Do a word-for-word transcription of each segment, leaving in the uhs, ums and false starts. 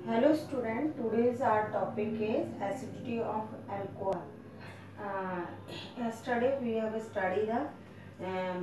Hello student, today's our topic is acidity of alcohol. Uh, yesterday we have studied the um,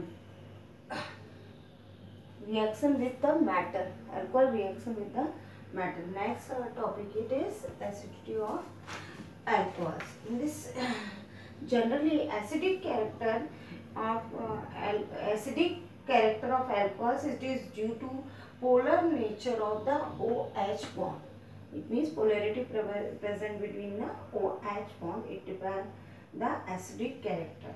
reaction with the matter, alcohol reaction with the matter. Next uh, topic it is acidity of alcohols. In this generally acidic character of uh, al- acidic character of alcohols, it is due to polar nature of the OH bond. It means polarity pre- present between the OH bond. It depends the acidic character.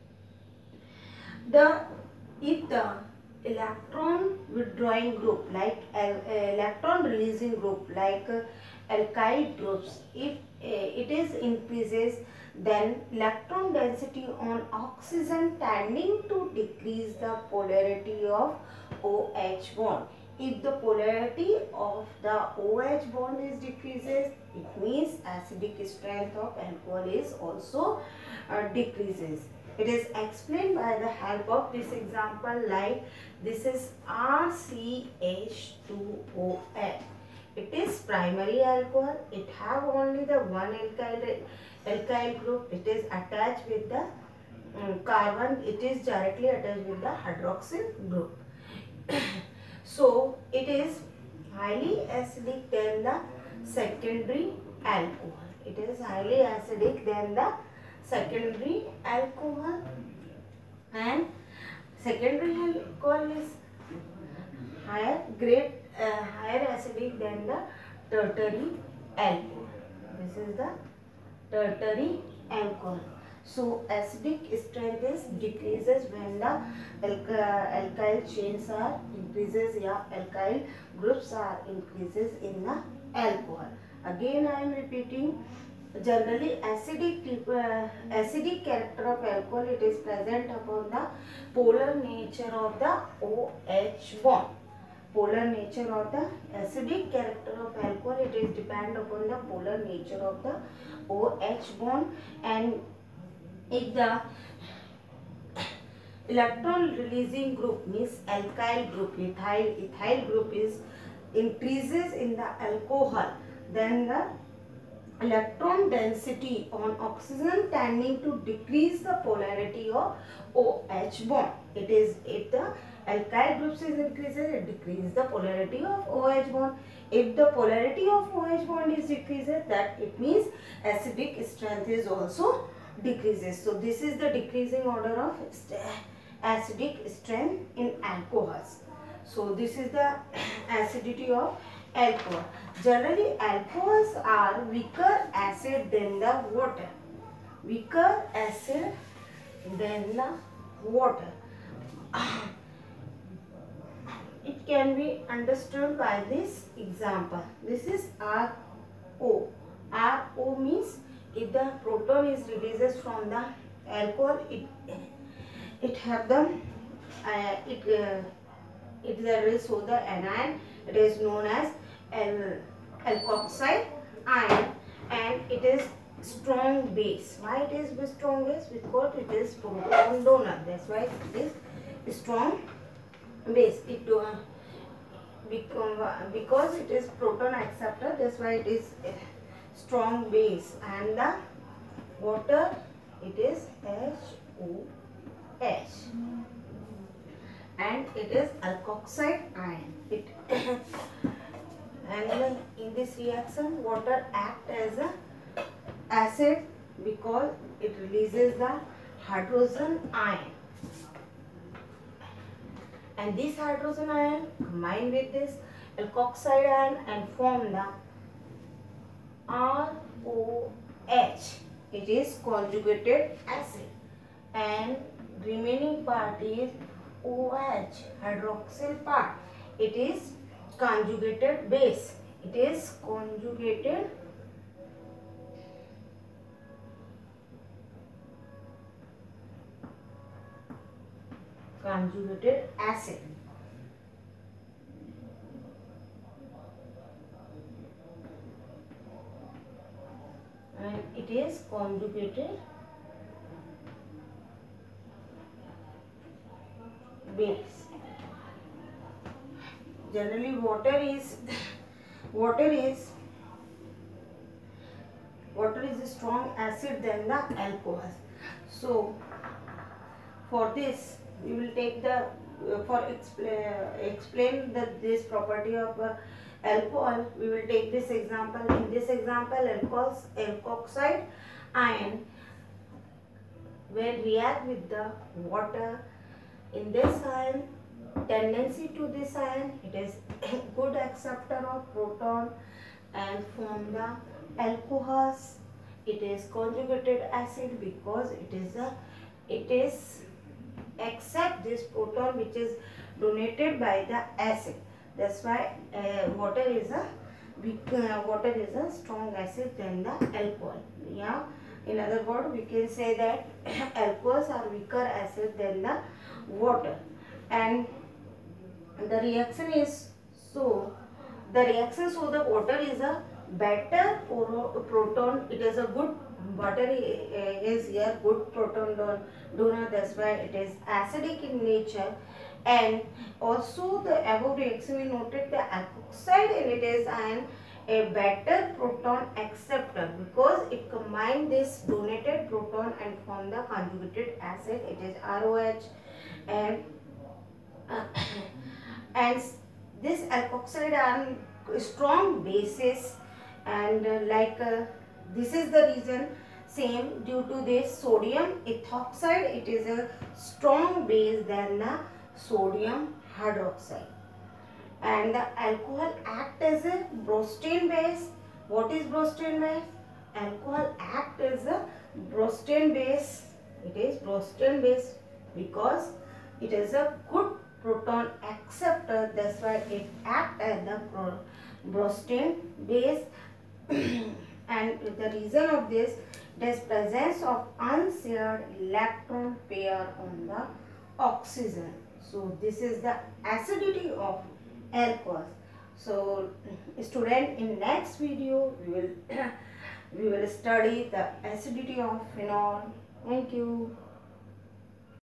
The if the electron withdrawing group like al- electron releasing group like uh, alkyl groups, if uh, it is increases, then electron density on oxygen tending to decrease the polarity of OH bond. If the polarity of the OH bond is decreases, it means acidic strength of alcohol is also uh, decreases. It is explained by the help of this example, like this is R C H two O L. It is primary alcohol. It have only the one alkyl alkyl group. It is attached with the um, carbon. It is directly attached with the hydroxyl group. So it is highly acidic than the secondary alcohol. It is highly acidic than the secondary alcohol, and secondary alcohol is higher grade, uh, higher acidic than the tertiary alcohol. This is the tertiary alcohol. So acidic strength is decreases when the alk alkyl chains are increases, yeah, alkyl groups are increases in the alcohol. Again I am repeating, generally acidic uh, acidic character of alcohol, it is present upon the polar nature of the OH bond. Polar nature of the acidic character of alcohol, it is depend upon the polar nature of the OH bond. And if the electron releasing group means alkyl group, ethyl ethyl group is increases in the alcohol, then the electron density on oxygen tending to decrease the polarity of OH bond. It is if the alkyl groups is increases, it decreases the polarity of OH bond. If the polarity of OH bond is decreases, that it means acidic strength is also decreases. So this is the decreasing order of acidic strength in alcohols. So this is the acidity of alcohol. Generally alcohols are weaker acid than the water. Weaker acid than the water. It can be understood by this example. This is R O. R O means if the proton is releases from the alcohol, it it have the uh, it uh, it will show the anion. It is known as al alkoxide ion, and it is strong base. Why it is strong base? Because it is proton donor. That's why it is strong base. It uh, become, because it is proton acceptor. That's why it is a strong base. And the water, it is H O H, and it is alkoxide ion. It and in this reaction water act as a acid because it releases the hydrogen ion, and this hydrogen ion combine with this alkoxide ion and form the R O H. It is conjugated acid, and remaining part is OH, hydroxyl part. It is conjugated base. It is conjugated conjugated acid. And it is conjugated base. Generally water is water is water is a strong acid than the alcohol. So for this we will take the uh, for explain explain the this property of uh, alcohol, we will take this example. In this example, alcohols alkoxide ion when react with the water, in this ion tendency to this ion, it is good acceptor of proton and form the alcohols. It is conjugated acid because it is a it is accept this proton which is donated by the acid. That's why uh, water is a weak, uh, water is a strong acid than the alcohol. Yeah. In other words, we can say that alcohols are weaker acid than the water, and the reaction is so the reaction so the water is a better proton. It is a good water is here good proton donor. That's why it is acidic in nature. And also the above reaction we noted the alkoxide and it is an a better proton acceptor because it combine this donated proton and form the conjugated acid. It is R O H, and uh, and this alkoxide are strong bases, and uh, like uh, this is the reason same due to this sodium ethoxide, it is a strong base than the sodium hydroxide. And the alcohol act as a Bronsted base. What is Bronsted base? Alcohol act as a Bronsted base. It is Bronsted base because it is a good proton acceptor. That's why it act as the Bronsted base. And the reason of this, is presence of unshared electron pair on the oxygen. So this is the acidity of alcohol. So student, in next video we will we will study the acidity of phenol. Thank you.